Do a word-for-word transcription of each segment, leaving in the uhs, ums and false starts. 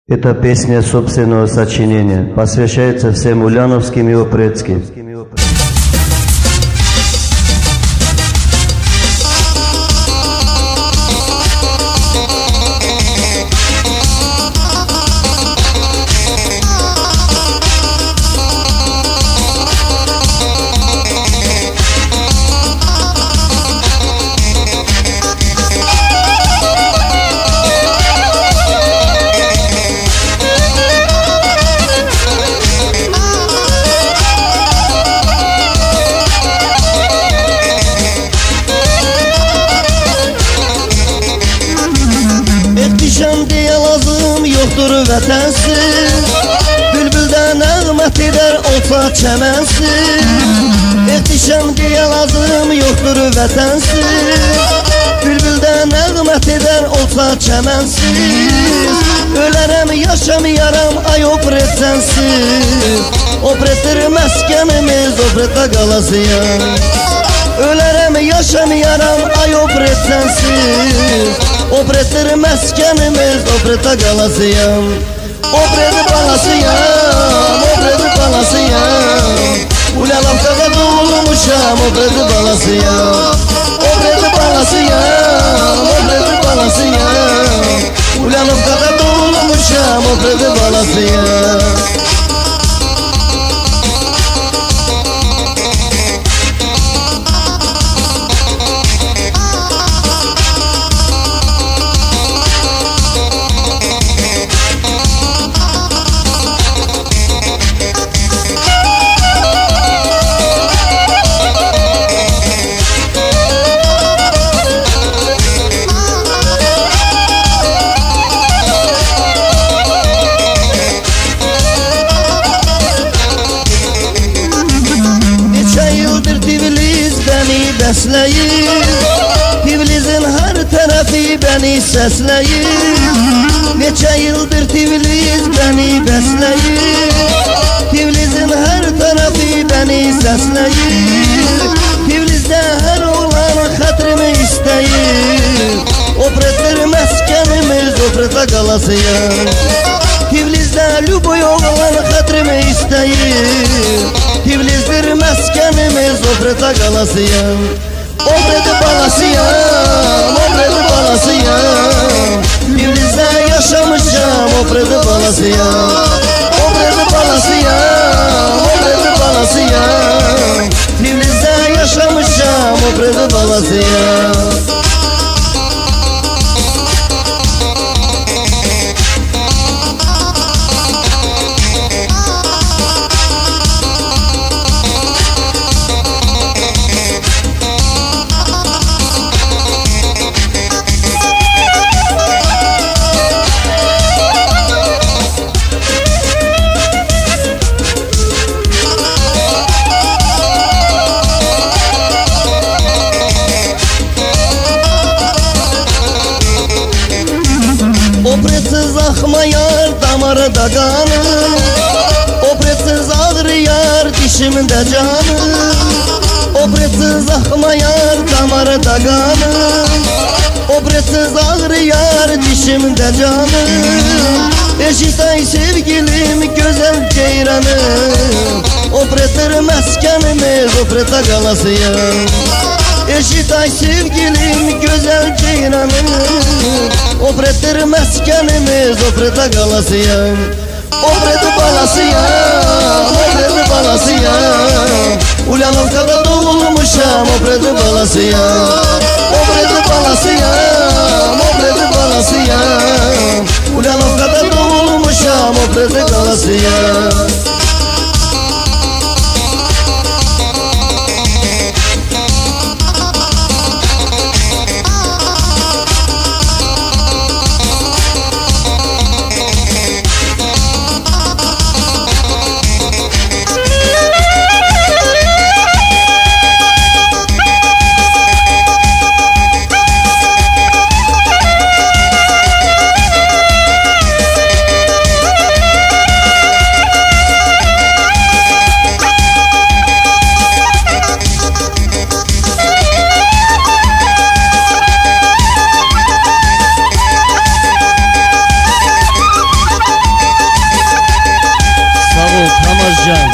Эта песня собственного сочинения посвящается всем ульяновским и опрецким. Yoktur vətənsiz, bülbüldən nəğmət edər olsa çəmənsiz. Ehtişam deyə lazım yoktur vətənsiz, bülbüldən nəğmət edər olsa çəmənsiz. Ölərəm yaşamayaram ay opret sənsiz, opretdir məskənimiz, opretdə qalasıyam. Ölərəm yaşamayaram ay opret sənsiz, opretdir məskənimiz, opretdə qalasıyam. Opretdə balasıyam, opretdə balasıyam. Ulyanovkada doğulmuşam, opretdə balasıyam. Opretdə balasıyam, opretdə balasıyam. Ulyanovkada doğulmuşam, opretdə balasıyam. Bəsləyir, Tiflisin hər tərəfi bəni səsləyir. Neçə ildir Tiflis bəni bəsləyir, Tiflisin hər tərəfi bəni səsləyir. Tiflisdə hər olan xətrimi istəyir, opretdir məskənimiz, opretdə qalasıyam. Tiflisdə lüboy olan xətrimi istəyir, Tiflisdir məskənimiz, opretdə qalasıyam. Opretdə balasıyam, opretdə balasıyam. Tiflisdə yaşamışam, opretdə balasıyam. Opretdə balasıyam, opretdə balasıyam. Tiflisdə yaşamışam, opretdə balasıyam. Opretsiz axmayar damarda qanım, opretsiz ağrıyar dişimdə canım. Opretsiz axmayar damarda qanım, opretsiz ağrıyar dişimdə canım. Eşitay sevgilim gözəl ceyranım, opretdir məskənimiz, opretdə qalasıyam. Eşitay sevgilim gözəl ceyranım, opretdir məskənimiz, opretdə qalasıyam. Opretdə balasıyam, opretdə balasıyam. Ulyanovkada doğulmuşam, opretdə balasıyam. Opretdə balasıyam, opretdə balasıyam. Ulyanovkada doğulmuşam, opretdə qalasıyam. Özcan.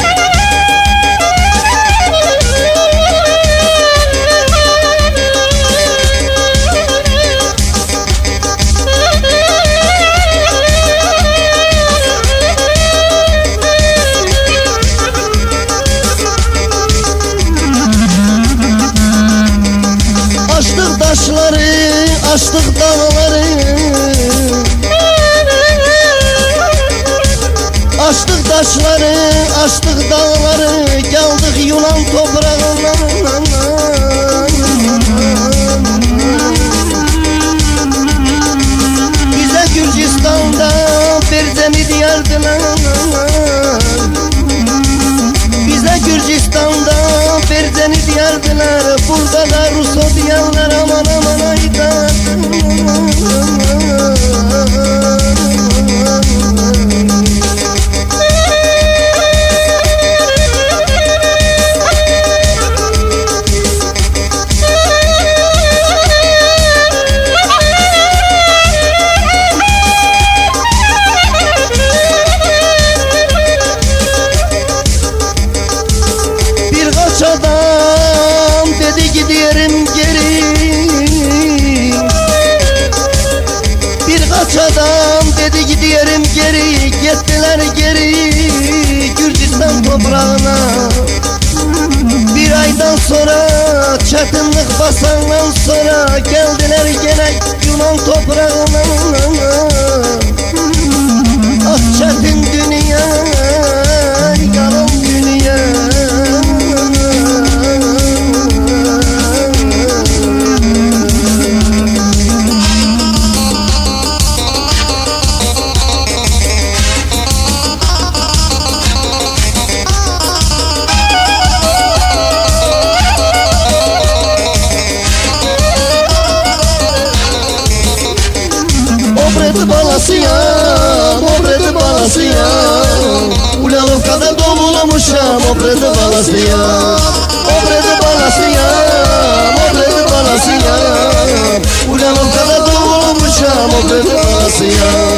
Açtık taşları, açtık dağları, açtık taşları, açtık dağları, geldik Yunan toprağına. Bize Gürcistan'da Berzeni diyardılar, bize Gürcistan'da Berzeni diyardılar, burada da Ruso diyanlar aman aman ayda. Birkaç adam dedi giderim geri, birkaç adam dedi giderim geri, gittiler geri Gürcistan toprağına. Bir aydan sonra çetinlik basandan sonra geldiler gene Yunan toprağına. Ah çetin dünya, yalan dünya. Obredi balasıyam, obredi balasıyam, Ulyanovka'da doğulmuşam, obredi balasıyam. Obredi balasıyam, obredi balasıyam, Ulyanovka'da doğulmuşam, obredi balasıyam.